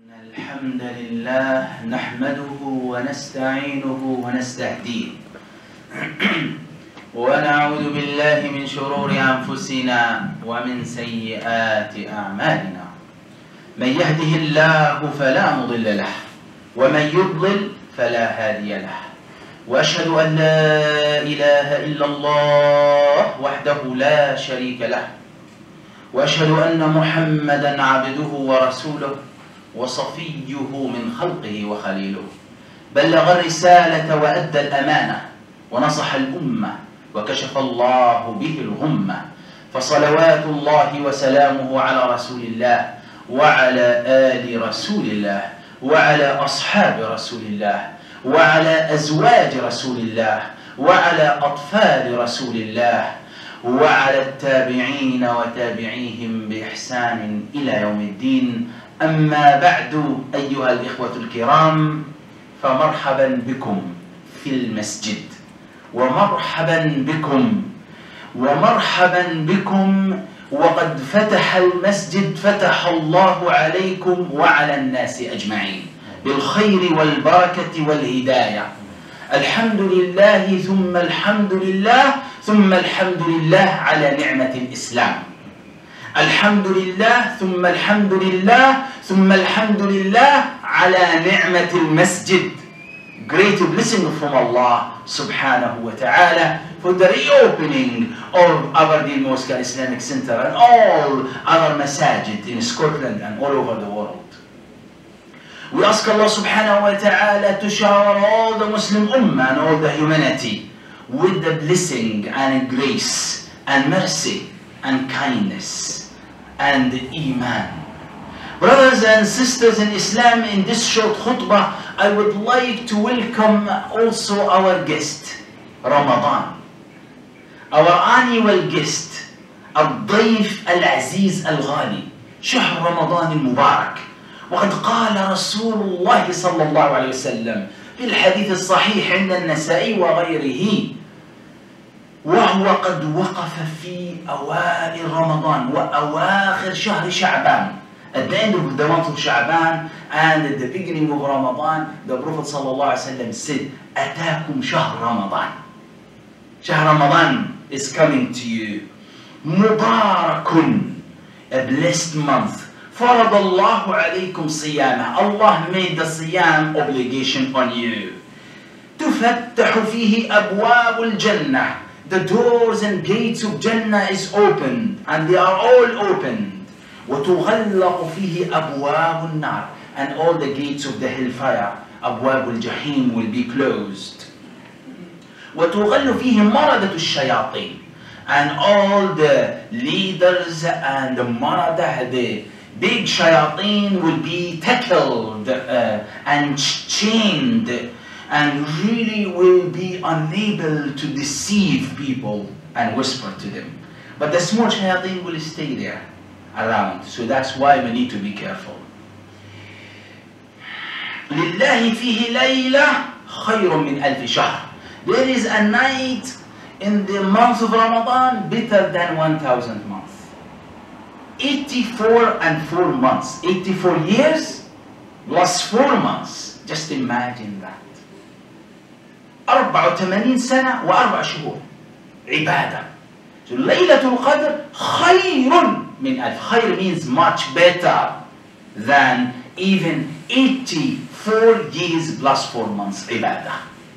الحمد لله نحمده ونستعينه ونستهديه ونعوذ بالله من شرور أنفسنا ومن سيئات أعمالنا. من يهده الله فلا مضل له ومن يضلل فلا هادي له، وأشهد أن لا إله إلا الله وحده لا شريك له، وأشهد أن محمدا عبده ورسوله وصفيه من خلقه وخليله، بلغ الرسالة وأدى الأمانة ونصح الأمة وكشف الله به الغمة، فصلوات الله وسلامه على رسول الله وعلى آل رسول الله وعلى أصحاب رسول الله وعلى أزواج رسول الله وعلى أطفال رسول الله وعلى التابعين وتابعيهم بإحسان إلى يوم الدين. أما بعد، أيها الإخوة الكرام، فمرحبا بكم في المسجد، ومرحبا بكم وقد فتح المسجد، فتح الله عليكم وعلى الناس أجمعين بالخير والبركة والهداية. الحمد لله ثم الحمد لله ثم الحمد لله على نعمة الإسلام. الحمد لله ثم الحمد لله ثم الحمد لله على نعمة المسجد. Great blessing from Allah subhanahu wa ta'ala for the reopening of Aberdeen Mosque and Islamic Center and all other masajid in Scotland and all over the world. We ask Allah subhanahu wa ta'ala to shower all the Muslim ummah and all the humanity with the blessing and grace and mercy and kindness and iman. Brothers and sisters in Islam, in this short khutbah, I would like to welcome also our guest, Ramadan. Our annual guest, الضيف العزيز الغالي، شهر رمضان المبارك. وقد قال رسول الله صلى الله عليه وسلم في الحديث الصحيح عند النسائي وغيره، وهو قد وقف في أوائل رمضان وأواخر شهر شعبان. At the end of the month of Sha'ban and at the beginning of Ramadan, the Prophet صلى الله عليه وسلم said, أتاكم شهر رمضان. شهر Ramadan is coming to you. مبارك, a blessed month. فرض الله عليكم صيامه. Allah made the siyam obligation on you. تفتح فيه أبواب الجنة. The doors and gates of Jannah is open, and they are all opened. وتغلق فيه أبواب النار, and all the gates of the hellfire, أبواب الجحيم, will be closed. وتغل فيه مردة الشياطين, and all the leaders and the maradah, the big shayateen, will be tackled and chained, and really will be unable to deceive people and whisper to them. But the small shayateen will stay there around. So that's why we need to be careful. لله فيه ليلة خير من ألف شهر. There is a night in the month of Ramadan better than 1,000 months. 84 and 4 months. 84 years plus 4 months. Just imagine that. 84 سنة و4 شهور عبادة. So ليلة القدر خير من ألف. خير means much better than even 84 years plus 4 months عبادة.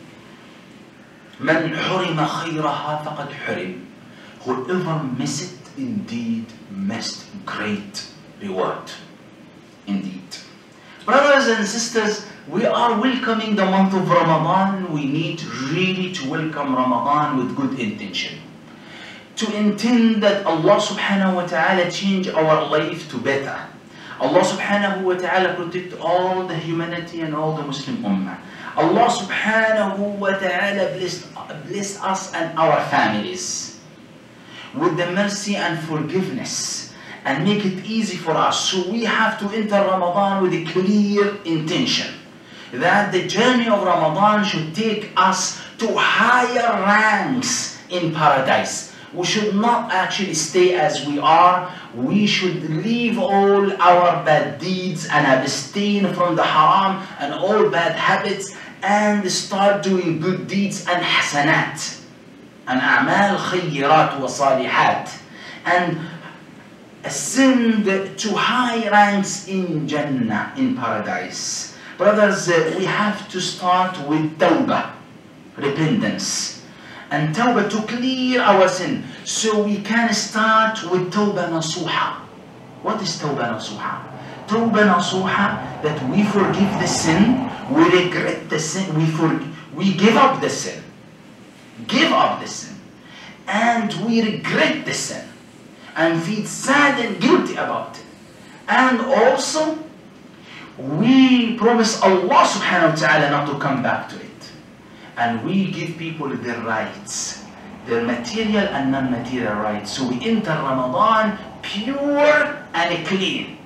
من حرم خيرها فقد حرم. Whoever missed it indeed missed great reward. Indeed. Brothers and sisters, we are welcoming the month of Ramadan. We need really to welcome Ramadan with good intention. To intend that Allah subhanahu wa ta'ala change our life to better. Allah subhanahu wa ta'ala protect all the humanity and all the Muslim ummah. Allah subhanahu wa ta'ala bless us and our families with the mercy and forgiveness and make it easy for us. So we have to enter Ramadan with a clear intention that the journey of Ramadan should take us to higher ranks in paradise. We should not actually stay as we are. We should leave all our bad deeds and abstain from the haram and all bad habits and start doing good deeds and hasanat and a'mal khayrat wa salihat and ascend to high ranks in Jannah, in paradise. Brothers, we have to start with tawbah, repentance, and tawbah to clear our sin. So we can start with tawbah nasuha. What is tawbah nasuha? Tawbah nasuha, that we forgive the sin, we regret the sin, we give up the sin. Give up the sin. And we regret the sin. And feel sad and guilty about it. And also, we promise Allah subhanahu wa ta'ala not to come back to it. And we give people their rights, their material and non-material rights. So we enter Ramadan pure and clean.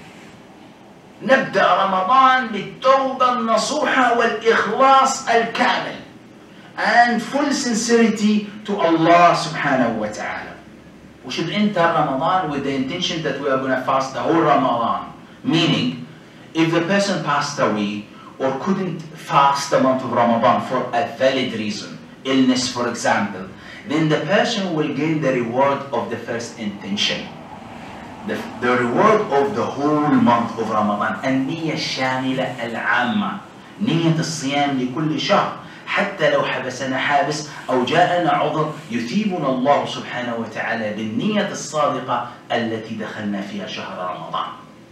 نبدأ رمضان بالتوبة النصوحة والإخلاص الكامل and full sincerity to Allah subhanahu wa ta'ala. We should enter Ramadan with the intention that we are going to fast the whole Ramadan. Meaning, if the person passed away or couldn't fast the month of Ramadan for a valid reason, illness for example, then the person will gain the reward of the first intention. The reward of the whole month of Ramadan. النية الشاملة العامة. نية الصيام لكل شهر. حتى لو حبسنا حابس أو جاءنا عذر يثيبنا الله سبحانه وتعالى بالنية الصادقة التي دخلنا فيها شهر رمضان.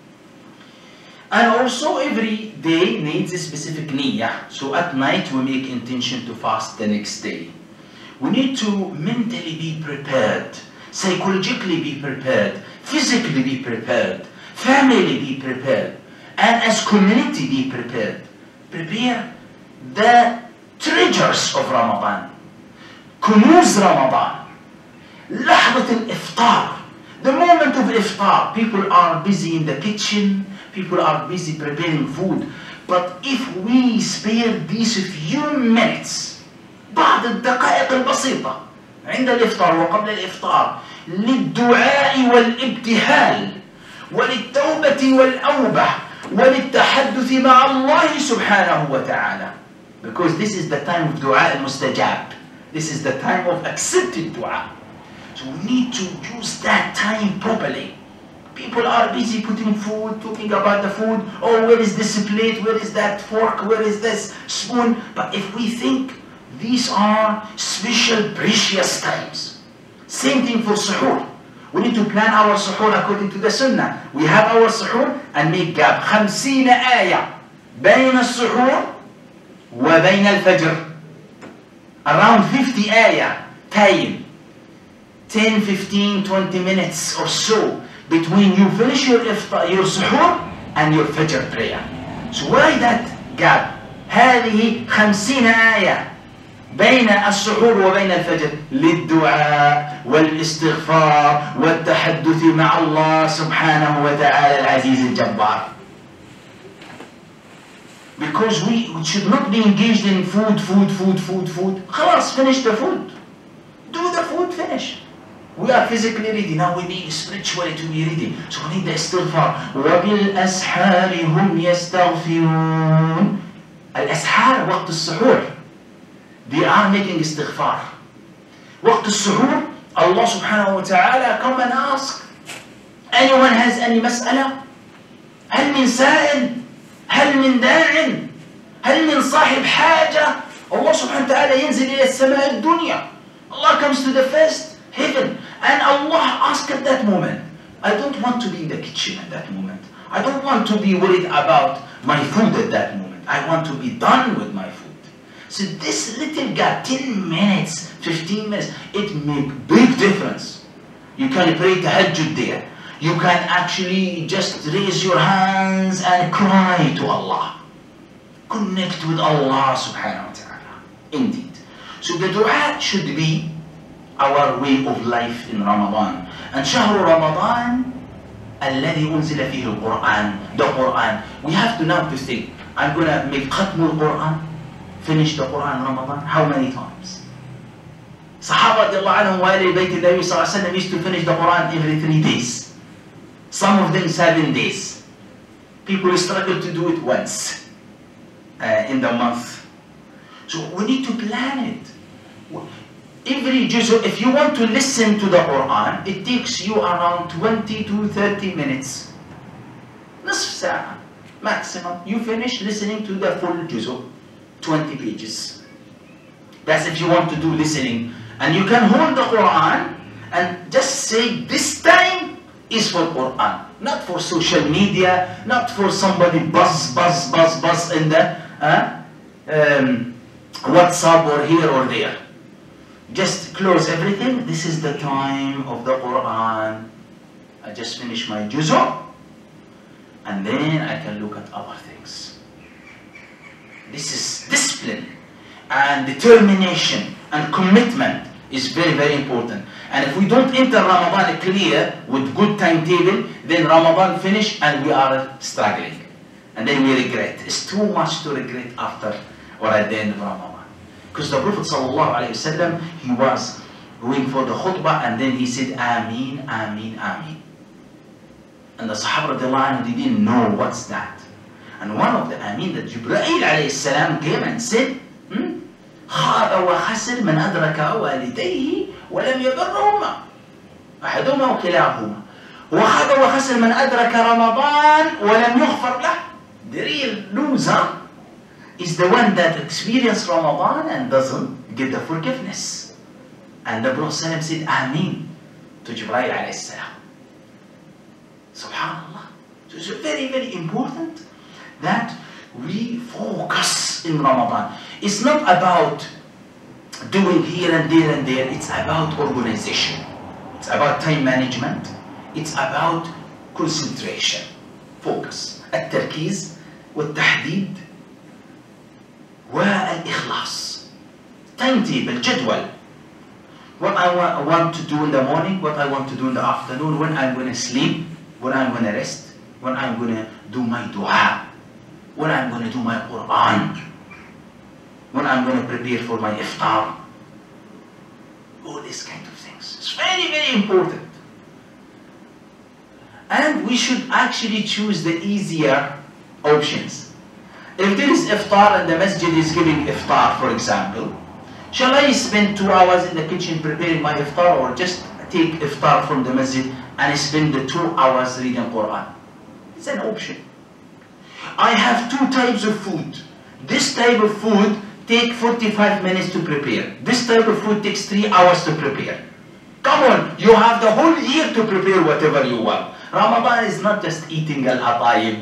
And also every day needs a specific niyyah. So at night we make intention to fast the next day. We need to mentally be prepared, psychologically be prepared, physically be prepared, family be prepared, and as community be prepared. Prepare the treasures of Ramadan. Kunuz Ramadan. لحظة الإفطار. The moment of iftar, people are busy in the kitchen, people are busy preparing food. But if we spare these few minutes, بعض الدقائق البسيطة عند الإفطار وقبل الإفطار للدعاء والابتهال وللتوبة والأوبة وللتحدث مع الله سبحانه وتعالى. Because this is the time of dua al-mustajab. This is the time of accepted dua. So we need to use that time properly. People are busy putting food, talking about the food. Oh, where is this plate? Where is that fork? Where is this spoon? But if we think these are special, precious times. Same thing for suhoor. We need to plan our suhoor according to the sunnah. We have our suhoor and make gap. 50 آية بين السحور وبين الفجر. Around 50 آية time. 10, 15, 20 minutes or so between you finish your suhoor and your fajr prayer. So why that gap? هذه 50 آية بين السحور وبين الفجر للدعاء والاستغفار والتحدث مع الله سبحانه وتعالى العزيز الجبار. Because we should not be engaged in food. خلاص, finish the food. Do the food, finish. We are physically ready, now we need spiritually to be ready. So we need the istighfar. وَبِالْأَسْحَارِ هُمْ يَسْتَغْفِرُونَ. الأسحار وقت السحور. They are making istighfar. وقت السحور, Allah subhanahu wa ta'ala come and ask. Anyone has any مسألة? هل من سائل؟ هل من داع؟ هل من صاحب حاجة؟ Allah subhanahu wa ta'ala ينزل إلى السماء الدنيا. Allah comes to the first heaven and Allah asks at that moment. I don't want to be in the kitchen at that moment. I don't want to be worried about my food at that moment. I want to be done with my food. So this little gap, 10 minutes, 15 minutes, it makes big difference. You can pray tahajjud there. You can actually just raise your hands and cry to Allah. Connect with Allah subhanahu wa ta'ala. Indeed. So the dua should be our way of life in Ramadan. And شهر رمضان الذي أنزل فيه القرآن. The Quran. We have to now to think. I'm going to make ختم القرآن. Finish the Quran in Ramadan. How many times? Sahaba radiallahu anhum wa ahli bayt Nabi sallallahu alaihi wasallam used to finish the Quran every 3 days. Some of them 7 days. People struggle to do it once in the month. So we need to plan it. Every juz, if you want to listen to the Quran, it takes you around 20 to 30 minutes. نصف ساعة maximum. You finish listening to the full juz, 20 pages. That's if you want to do listening. And you can hold the Quran and just say, this time is for Quran. Not for social media, not for somebody buzz in the WhatsApp or here or there. Just close everything. This is the time of the Quran. I just finish my juz'u, and then I can look at other things. This is discipline and determination and commitment is very, very important. And if we don't enter Ramadan clear with good timetable, then Ramadan finish and we are struggling. And then we regret. It's too much to regret after or at the end of Ramadan. Because the Prophet ﷺ, he was going for the khutbah and then he said, Ameen, Ameen, Ameen. And the Sahaba radiallahu anhu, they didn't know what's that. And one of the Ameen that Jibreel ﷺ came and said, خاب وخسر من أدرك والديه ولم يبرهما أحدهما وكلاهما وخاب وخسر من أدرك رمضان ولم يغفر له. The real loser is the one that experienced Ramadan and doesn't get the forgiveness. And the Prophet said Ameen to Jibreel alayhi salam. Subhanallah. So it's very, very important that we focus in Ramadan. It's not about doing here and there and there. It's about organization. It's about time management. It's about concentration. Focus. التركيز والتحديد والإخلاص. Timetable, جدول. What I want to do in the morning, what I want to do in the afternoon, when I'm going to sleep, when I'm going to rest, when I'm going to do my dua, when I'm going to do my Quran, when I'm going to prepare for my iftar. All these kind of things. It's very, very important. And we should actually choose the easier options. If there is iftar and the masjid is giving iftar, for example, shall I spend 2 hours in the kitchen preparing my iftar, or just take iftar from the masjid and spend the 2 hours reading Quran? It's an option. I have 2 types of food. This type of food takes 45 minutes to prepare. This type of food takes 3 hours to prepare. Come on, you have the whole year to prepare whatever you want. Ramadan is not just eating al-atayib.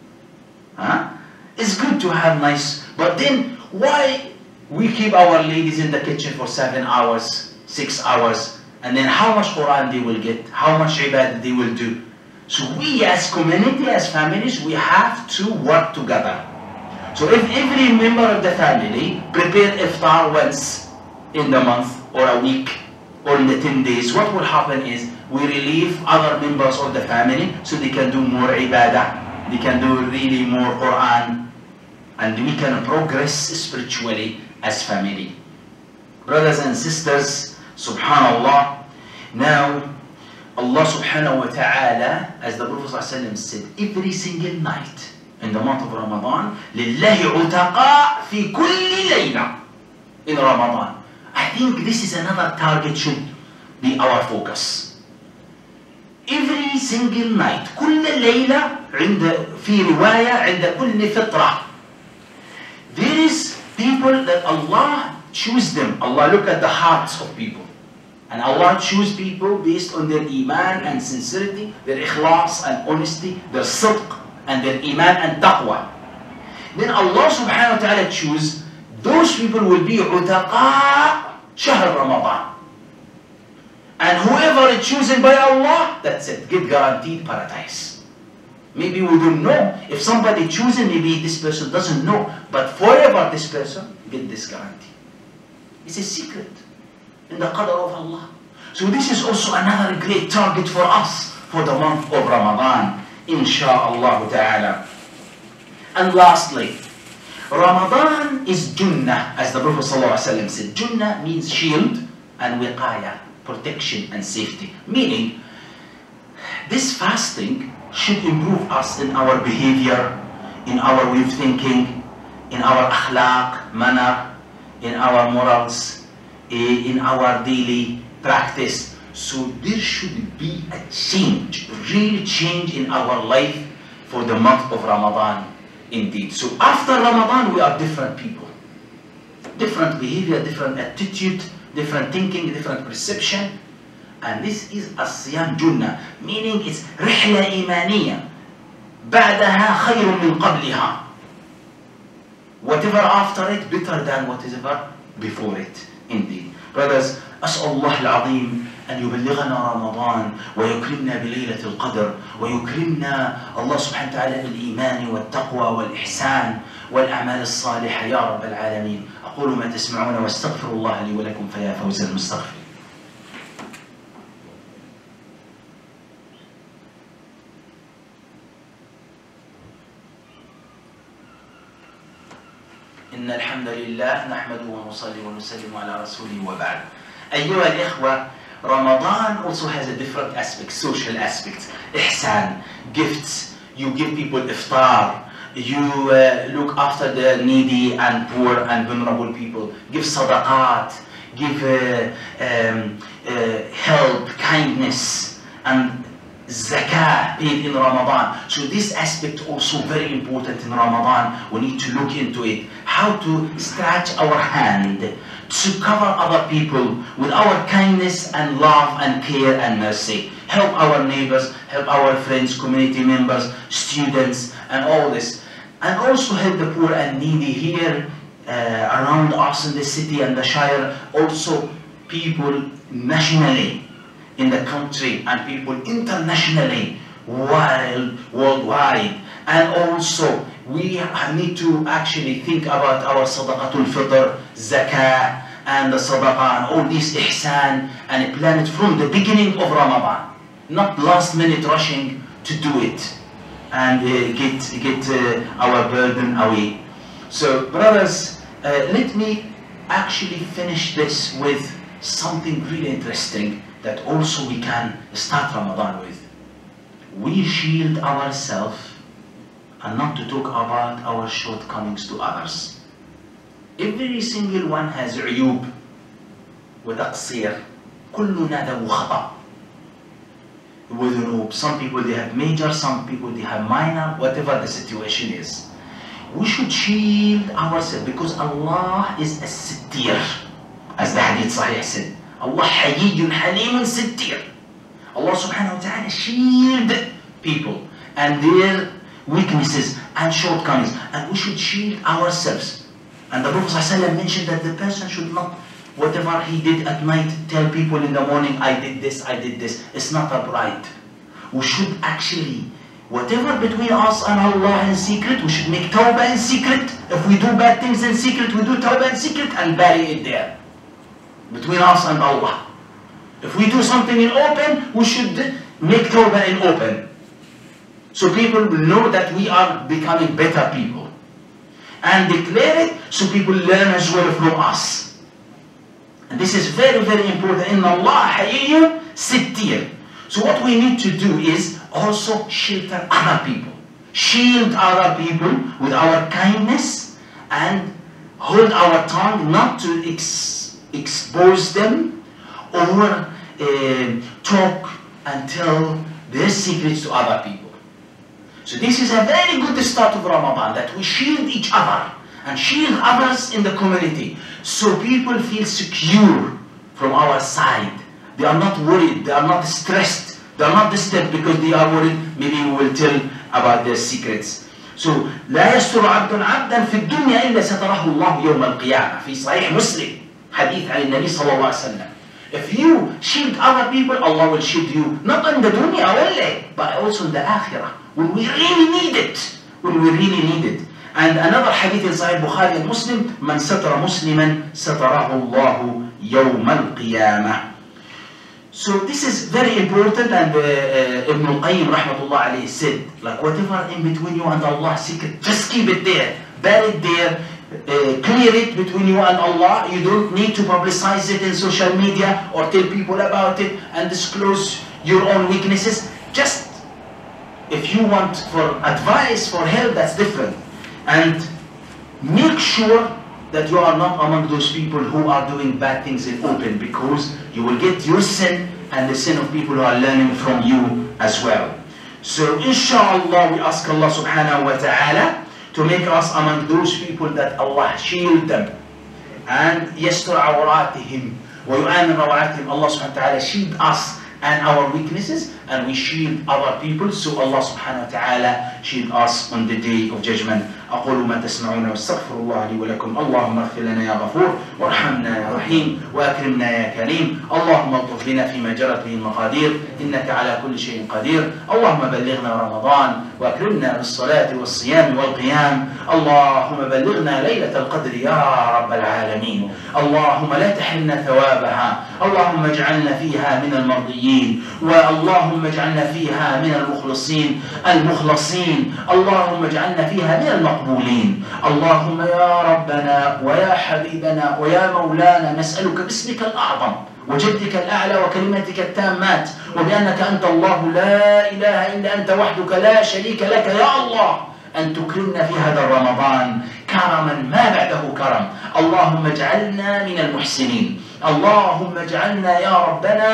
It's good to have nice, but then why we keep our ladies in the kitchen for 7 hours, 6 hours, and then how much Quran they will get, how much ibadah they will do. So we as community, as families, we have to work together. So if every member of the family prepare iftar once in the month or a week or in the 10 days, what will happen is we relieve other members of the family so they can do more ibadah, they can do really more Quran, and we can progress spiritually as family. Brothers and sisters, subhanallah, now Allah subhanahu wa ta'ala, as the Prophet ﷺ said, every single night in the month of Ramadan, لِلَّهِ عُتَقَاء فِي كُلِّ لَيْلَةٍ in Ramadan. I think this is another target should be our focus. Every single night, كل ليلة في رواية عند كل فطرة. There is people that Allah choose them. Allah look at the hearts of people. And Allah choose people based on their iman and sincerity, their ikhlas and honesty, their sidq and their iman and taqwa. Then Allah subhanahu wa ta'ala choose those people will be عتقاء شهر Ramadan. And whoever is chosen by Allah, that's it, get guaranteed paradise. Maybe we don't know. If somebody chosen, maybe this person doesn't know. But forever this person get this guarantee. It's a secret in the qadr of Allah. So this is also another great target for us for the month of Ramadan, insha'Allah ta'ala. And lastly, Ramadan is Junnah, as the Prophet ﷺ said. Junnah means shield, and wiqaya, protection and safety. Meaning, this fasting should improve us in our behavior, in our way of thinking, in our akhlaq, manner, in our morals, in our daily practice. So there should be a change, real change in our life for the month of Ramadan indeed. So after Ramadan we are different people. Different behavior, different attitude, different thinking, different perception. And this is الصيام جنة, meaning it's رحلة إيمانية بعدها خير من قبلها. Whatever after it better than whatever before it indeed. Brothers, أسأل الله العظيم أن يبلغنا رمضان ويكرمنا بليلة القدر ويكرمنا الله سبحانه وتعالى بالإيمان والتقوى والإحسان والأعمال الصالحة يا رب العالمين. أقول ما تسمعون واستغفر الله لي ولكم فيا فوز المستغفر. إن الحمد لله نحمده ونصلي ونسلم على رسوله وبعد. أيها الإخوة, Ramadan also has a different aspect, social aspect. Ihsan, gifts. You give people iftar. You look after the needy and poor and vulnerable people. Give sadaqat. Give help, kindness, and zakah paid in Ramadan. So this aspect also very important in Ramadan. We need to look into it. How to stretch our hand to cover other people with our kindness and love and care and mercy. Help our neighbors, help our friends, community members, students, and all this. And also help the poor and needy here around us in the city and the Shire. Also people nationally in the country and people internationally, worldwide. And also we need to actually think about our sadaqatul fitr, zakah, and the sadaqah, and all this ihsan, and plan it from the beginning of Ramadan, not last minute rushing to do it and get our burden away. So brothers, let me actually finish this with something really interesting that also we can start Ramadan with. We shield ourselves and not to talk about our shortcomings to others. Every single one has عيوب وتقصير. كلنا ذو خطأ وذنوب. Some people they have major, some people they have minor, whatever the situation is. We should shield ourselves because Allah is a sittir, as the hadith sahih said. Allah حيي حليم ستير. Allah subhanahu wa ta'ala shield people and their weaknesses and shortcomings, and we should shield ourselves. And the Prophet ﷺ mentioned that the person should not, whatever he did at night, tell people in the morning, I did this, I did this. It's not upright. We should actually, whatever between us and Allah in secret, we should make tawbah in secret. If we do bad things in secret, we do tawbah in secret and bury it there, between us and Allah. If we do something in open, we should make tawbah in open, so people will know that we are becoming better people, and declare it so people learn as well from us. And this is very, very important. Inna Allah hayyun sittir. So what we need to do is also shelter other people. Shield other people with our kindness and hold our tongue not to expose them or talk and tell their secrets to other people. So this is a very good start of Ramadan, that we shield each other and shield others in the community, so people feel secure from our side. They are not worried, they are not stressed, they are not disturbed because they are worried maybe we will tell about their secrets. So لا يستر عبد عبدا في الدنيا إلا ستره الله يوم القيامة في صحيح مسلم حديث عن النبي صلى الله عليه وسلم. If you shield other people, Allah will shield you, not in the dunya only, but also in the akhirah, when we really need it. When we really need it. And another hadith in Sahih Bukhari and Muslim, من ستر مسلما ستره الله يوم القيامة. So this is very important, and Ibn al-Qayyim rahmatullah alayhi said, like whatever in between you and Allah secret, just keep it there, bury it there, clear it between you and Allah. You don't need to publicize it in social media or tell people about it and disclose your own weaknesses. Just if you want for advice, for help, that's different. And make sure that you are not among those people who are doing bad things in open, because you will get your sin and the sin of people who are learning from you as well. So inshallah, we ask Allah subhanahu wa ta'ala to make us among those people that Allah shield them and yastur awratihim wa yu'amin rawatihim. Allah subhanahu wa ta'ala shield us and our weaknesses, and we shield other people, so Allah subhanahu wa ta'ala shield us on the day of judgment. أقول ما تسمعون واستغفر الله لي ولكم. اللهم اغفر لنا يا غفور وارحمنا يا رحيم وأكرمنا يا كريم. اللهم الطف بنا فيما جرت به المقادير إنك على كل شيء قدير. اللهم بلغنا رمضان وأكرمنا بالصلاة والصيام والقيام. اللهم بلغنا ليلة القدر يا رب العالمين. اللهم لا تحرمنا ثوابها. اللهم اجعلنا فيها من المرضيين، واللهم اجعلنا فيها من المخلصين. اللهم اجعلنا فيها من المقبولين. اللهم يا ربنا ويا حبيبنا ويا مولانا نسألك باسمك الأعظم وجدك الأعلى وكلمتك التامات وبأنك أنت الله لا إله إلا أنت وحدك لا شريك لك يا الله أن تكرمنا في هذا رمضان كرما ما بعده كرم. اللهم اجعلنا من المحسنين. اللهم اجعلنا يا ربنا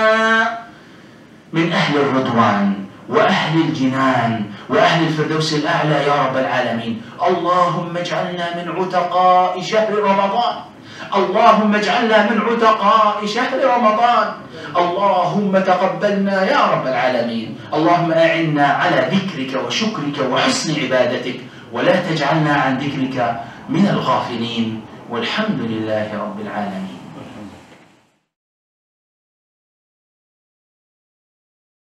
من أهل الرضوان وأهل الجنان وأهل الفردوس الأعلى يا رب العالمين. اللهم اجعلنا من عتقاء شهر رمضان. اللهم اجعلنا من عتقاء شهر رمضان. اللهم تقبلنا يا رب العالمين. اللهم أعنا على ذكرك وشكرك وحسن عبادتك، ولا تجعلنا عن ذكرك من الغافلين، والحمد لله رب العالمين.